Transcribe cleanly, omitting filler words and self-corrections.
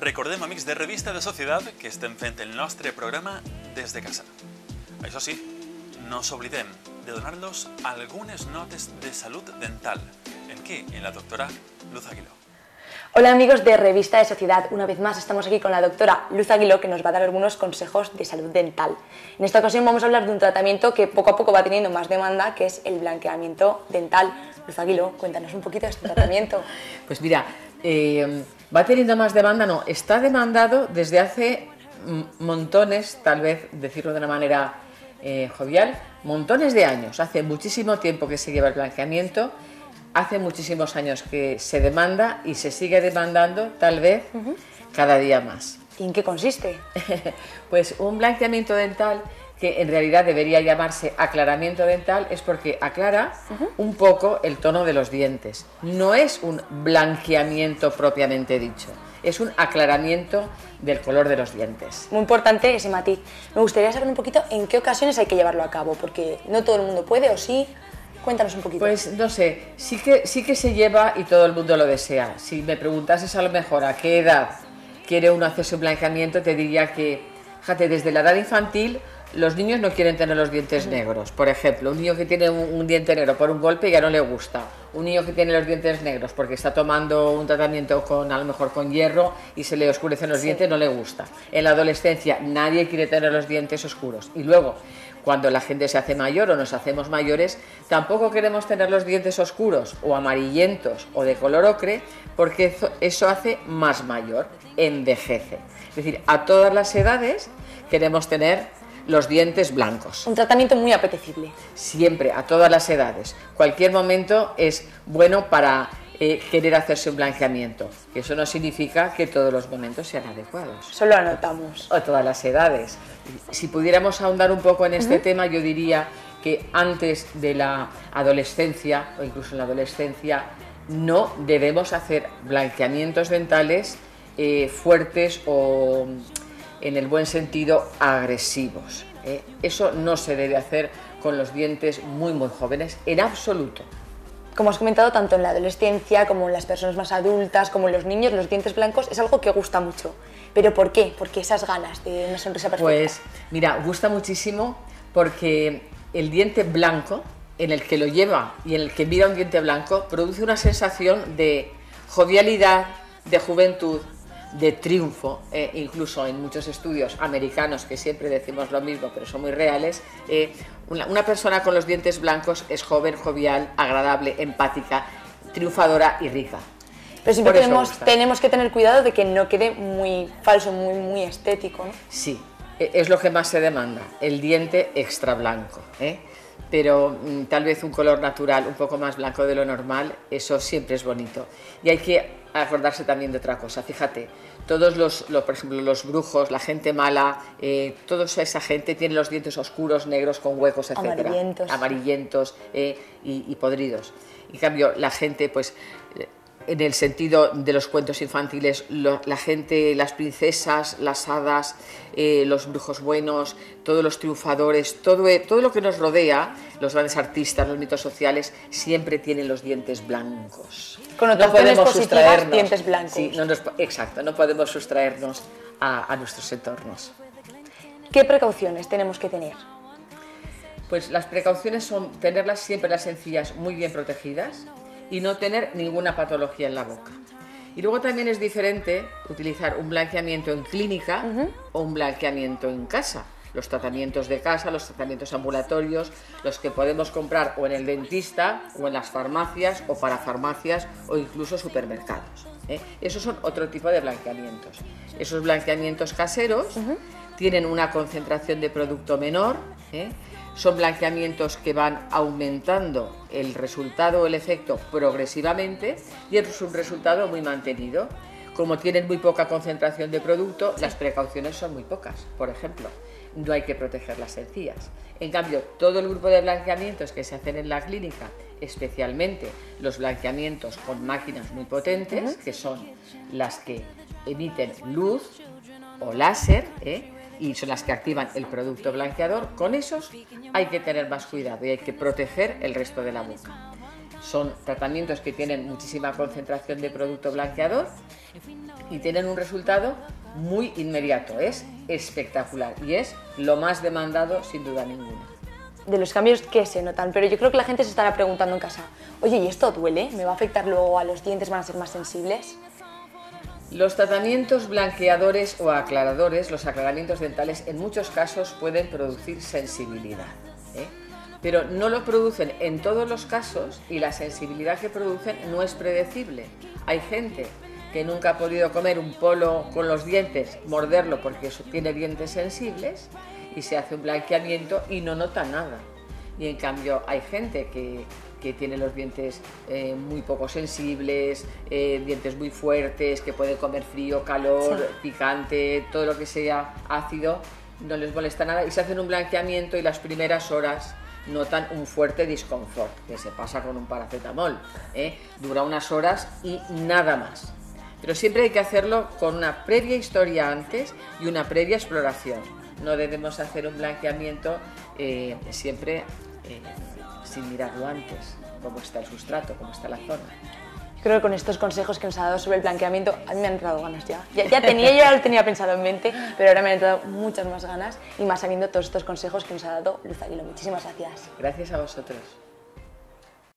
Recordem, amics de Revista de Societat, que estem fent el nostre programa des de casa. Això sí, no us oblidem de donar-los algunes notes de salut dental. ¿En qué? En la doctora Luz Aguiló. Hola amigos de Revista de Sociedad, una vez más estamos aquí con la doctora Luz Aguiló, que nos va a dar algunos consejos de salud dental. En esta ocasión vamos a hablar de un tratamiento que poco a poco va teniendo más demanda, que es el blanqueamiento dental. Luz Aguiló, cuéntanos un poquito de este tratamiento. Pues mira, va teniendo más demanda, no, está demandado desde hace montones, tal vez decirlo de una manera jovial, montones de años. Hace muchísimo tiempo que se lleva el blanqueamiento. Hace muchísimos años que se demanda y se sigue demandando, tal vez, cada día más. ¿Y en qué consiste? Pues un blanqueamiento dental, que en realidad debería llamarse aclaramiento dental, es porque aclara un poco el tono de los dientes. No es un blanqueamiento propiamente dicho, es un aclaramiento del color de los dientes. Muy importante ese matiz. Me gustaría saber un poquito en qué ocasiones hay que llevarlo a cabo, porque no todo el mundo puede, ¿o sí? Cuéntanos un poquito. Pues no sé, sí que se lleva y todo el mundo lo desea. Si me preguntases a lo mejor a qué edad quiere uno hacerse un blanqueamiento, te diría que, fíjate, desde la edad infantil los niños no quieren tener los dientes negros. Por ejemplo, un niño que tiene un diente negro por un golpe ya no le gusta. Un niño que tiene los dientes negros porque está tomando un tratamiento a lo mejor con hierro y se le oscurecen los dientes, no le gusta. En la adolescencia nadie quiere tener los dientes oscuros. Y luego, cuando la gente se hace mayor o nos hacemos mayores, tampoco queremos tener los dientes oscuros o amarillentos o de color ocre, porque eso hace más mayor, envejece. Es decir, a todas las edades queremos tener los dientes blancos. Un tratamiento muy apetecible. Siempre, a todas las edades. Cualquier momento es bueno para querer hacerse un blanqueamiento. Eso no significa que todos los momentos sean adecuados. Solo anotamos. A todas las edades. Si pudiéramos ahondar un poco en este tema, yo diría que antes de la adolescencia, o incluso en la adolescencia, no debemos hacer blanqueamientos dentales fuertes o, en el buen sentido, agresivos. Eso no se debe hacer con los dientes muy jóvenes, en absoluto. Como has comentado, tanto en la adolescencia como en las personas más adultas, como en los niños, los dientes blancos es algo que gusta mucho. ¿Pero por qué? ¿Por qué esas ganas de una sonrisa perfecta? Pues mira, gusta muchísimo porque el diente blanco, en el que lo lleva y en el que mira un diente blanco, produce una sensación de jovialidad, de juventud, de triunfo. Incluso en muchos estudios americanos, que siempre decimos lo mismo pero son muy reales, una persona con los dientes blancos es joven, jovial, agradable, empática, triunfadora y rica. Pero siempre tenemos que tener cuidado de que no quede muy falso, muy estético, ¿no? Sí, es lo que más se demanda, el diente extra blanco, pero tal vez un color natural un poco más blanco de lo normal, eso siempre es bonito. Y hay que acordarse también de otra cosa, fíjate, todos por ejemplo, los brujos, la gente mala, toda esa gente tiene los dientes oscuros, negros, con huecos, etc. Amarillentos y podridos. En cambio, la gente, pues, en el sentido de los cuentos infantiles, la gente, las princesas, las hadas, los brujos buenos, todos los triunfadores, todo lo que nos rodea, los grandes artistas, los mitos sociales, siempre tienen los dientes blancos. Connotaciones positivas, dientes blancos. Sí, exacto, no podemos sustraernos a nuestros entornos. ¿Qué precauciones tenemos que tener? Pues las precauciones son tenerlas siempre las encías muy bien protegidas y no tener ninguna patología en la boca. Y luego también es diferente utilizar un blanqueamiento en clínica o un blanqueamiento en casa. Los tratamientos de casa, los tratamientos ambulatorios, los que podemos comprar o en el dentista o en las farmacias o para farmacias o incluso supermercados. Esos son otro tipo de blanqueamientos. Esos blanqueamientos caseros tienen una concentración de producto menor, son blanqueamientos que van aumentando el resultado o el efecto progresivamente y es un resultado muy mantenido. Como tienen muy poca concentración de producto, las precauciones son muy pocas. Por ejemplo, no hay que proteger las encías. En cambio, todo el grupo de blanqueamientos que se hacen en la clínica, especialmente los blanqueamientos con máquinas muy potentes, que son las que emiten luz o láser, y son las que activan el producto blanqueador, con esos hay que tener más cuidado y hay que proteger el resto de la boca. Son tratamientos que tienen muchísima concentración de producto blanqueador y tienen un resultado muy inmediato, es espectacular y es lo más demandado sin duda ninguna. De los cambios que se notan, pero yo creo que la gente se estará preguntando en casa, oye, ¿y esto duele? ¿Me va a afectar luego a los dientes? ¿Van a ser más sensibles? Los tratamientos blanqueadores o aclaradores, los aclaramientos dentales, en muchos casos pueden producir sensibilidad, pero no lo producen en todos los casos y la sensibilidad que producen no es predecible. Hay gente que nunca ha podido comer un polo con los dientes, morderlo porque tiene dientes sensibles y se hace un blanqueamiento y no nota nada. Y en cambio hay gente que tiene los dientes muy poco sensibles, dientes muy fuertes, que puede comer frío, calor, picante, todo lo que sea ácido, no les molesta nada y se hacen un blanqueamiento y las primeras horas notan un fuerte disconfort, que se pasa con un paracetamol, dura unas horas y nada más. Pero siempre hay que hacerlo con una previa historia antes y una previa exploración. No debemos hacer un blanqueamiento siempre sin mirarlo antes, cómo está el sustrato, cómo está la zona. Creo que con estos consejos que nos ha dado sobre el blanqueamiento, a mí me han entrado ganas ya. Ya lo tenía pensado en mente, pero ahora me han entrado muchas más ganas y más sabiendo todos estos consejos que nos ha dado Luz Aguiló. Muchísimas gracias. Gracias a vosotros.